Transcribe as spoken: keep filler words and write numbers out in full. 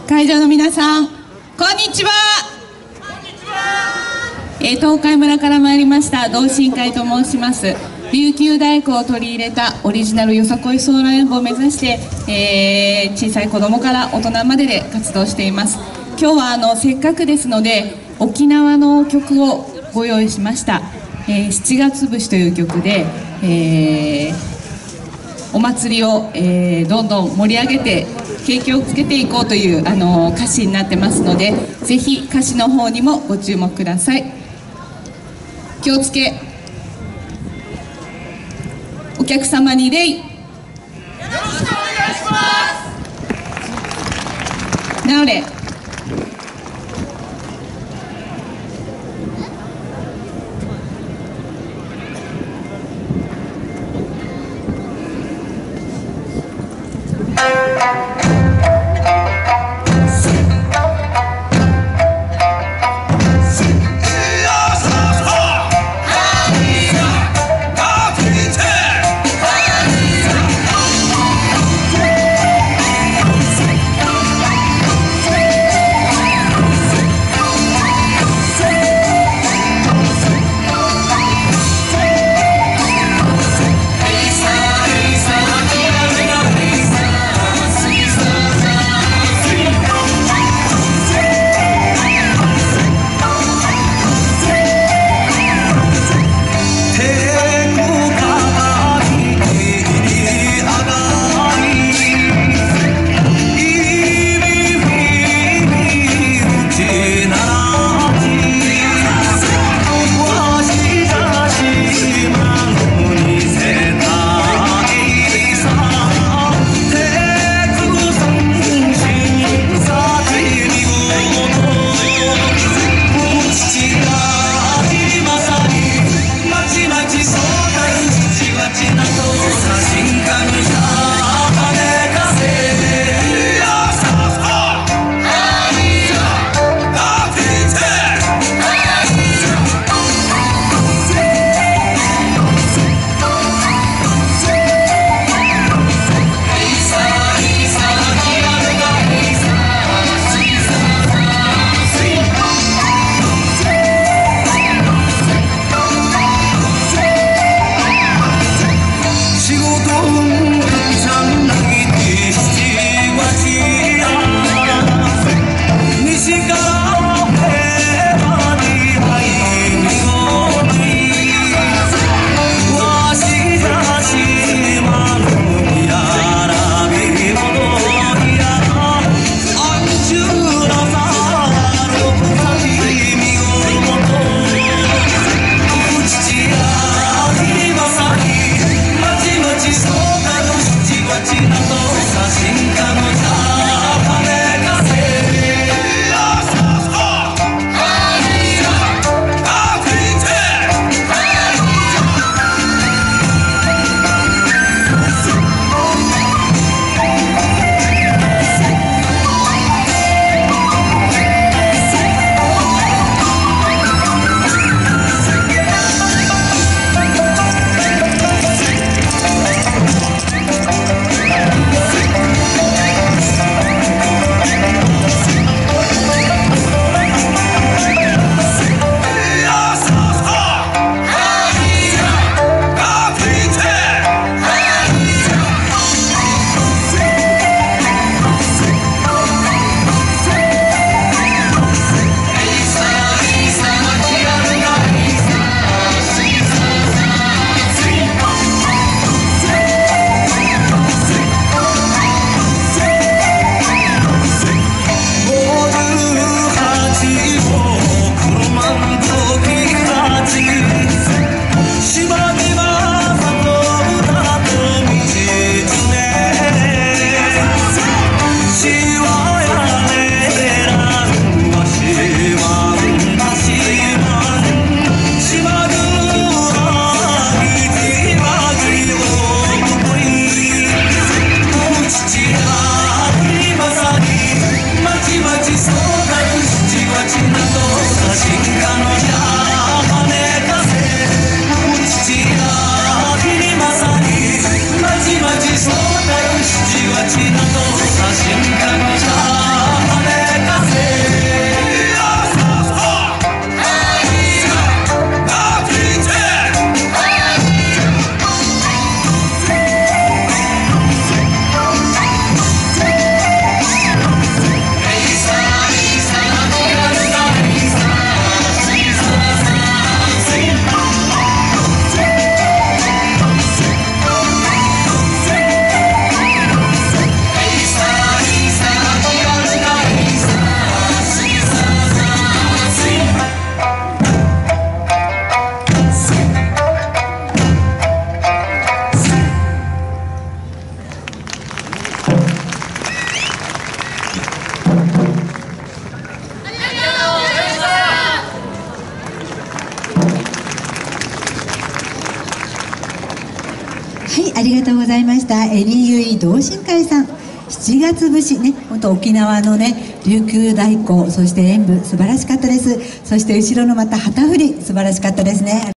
会場の皆さん、こんにちは。えー、東海村から参りました同心会と申します。琉球太鼓を取り入れたオリジナルよさこいソーラー演舞を目指して、えー、小さい子供から大人までで活動しています。今日はあのせっかくですので沖縄の曲をご用意しました。えー、七月節という曲で、えーお祭りを、えー、どんどん盛り上げて景気をつけていこうという、あのー、歌詞になってますので、ぜひ歌詞の方にもご注目ください。気をつけ、お客様に礼、よろしくお願いします。なおれ。 、ありがとうございました。えリーユーイー同心会さん、しちがつ節ね、本当沖縄のね琉球太鼓、そして演舞素晴らしかったです。そして後ろのまた旗振り素晴らしかったですね。